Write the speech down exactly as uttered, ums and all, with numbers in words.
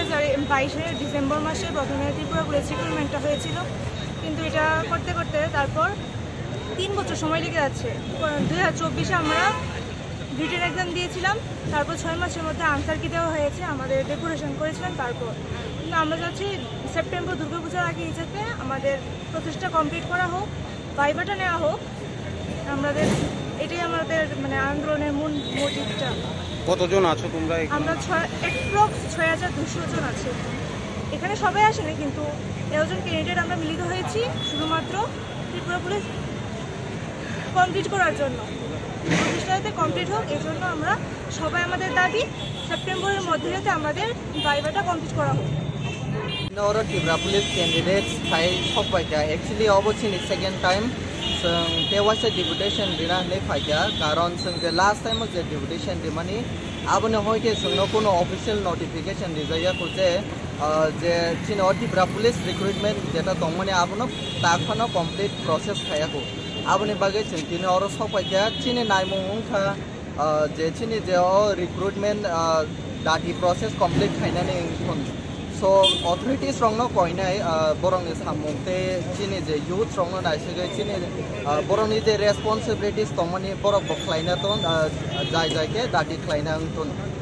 হাজার বাইশের ডিসেম্বর মাসে প্রথমে ত্রিপুরা পুলিশ রিক্রুটমেন্টটা হয়েছিল, কিন্তু এটা করতে করতে তারপর তিন বছর সময় লেগে যাচ্ছে। দুই হাজার চব্বিশে আমরা রিটেন এক্সাম দিয়েছিলাম, তারপর ছয় মাসের মধ্যে আনসার কি দেওয়া হয়েছে, আমাদের ডেপুটেশন করেছিলাম। তারপর কিন্তু আমরা চাচ্ছি সেপ্টেম্বর দুর্গাপূজার আগে হিসেবে আমাদের প্রসেসটা কমপ্লিট করা হোক, ভাইভাটা নেওয়া হোক। আমাদের এটাই আমাদের মানে আন্দোলনের মূল মোটিভটা। কতজন আছো তোমরা? আমরা ছয় অ্যাপ্রক্স ছয় হাজার দুশো জন আছি এখানে। সবাই আসেনি, কিন্তু এতজন ক্যান্ডিডেট আমরা মিলিত হয়েছি শুধুমাত্র ত্রিপুরা পুলিশ কমপ্লিট করার জন্য। প্রতিষ্ঠা যাতে কমপ্লিট হোক এই জন্য আমরা সবাই, আমাদের দাবি সেপ্টেম্বরের মধ্যে যাতে আমাদের ভাইভাটা কমপ্লিট করা হোক। Nora Tripura Police candidates Thai Hokwaja actually opportunity second time so there was a deputation dina ne phaiya karon sung the last time was the deputation dimani abone hoite sung no kono official notification dizaya ko je je chin Tripura Police recruitment jeta tongmani abono takhano complete process khaya ko abone bagai sung tini oro sokwaja chini naimung kha je chini je recruitment dati process complete khainani khon so authorities wrong no koinai borong is hamungte chini je youth wrong no naisege chini borong ni je responsibilities tomani borok boklaina ton jai jai ke dati klaina ton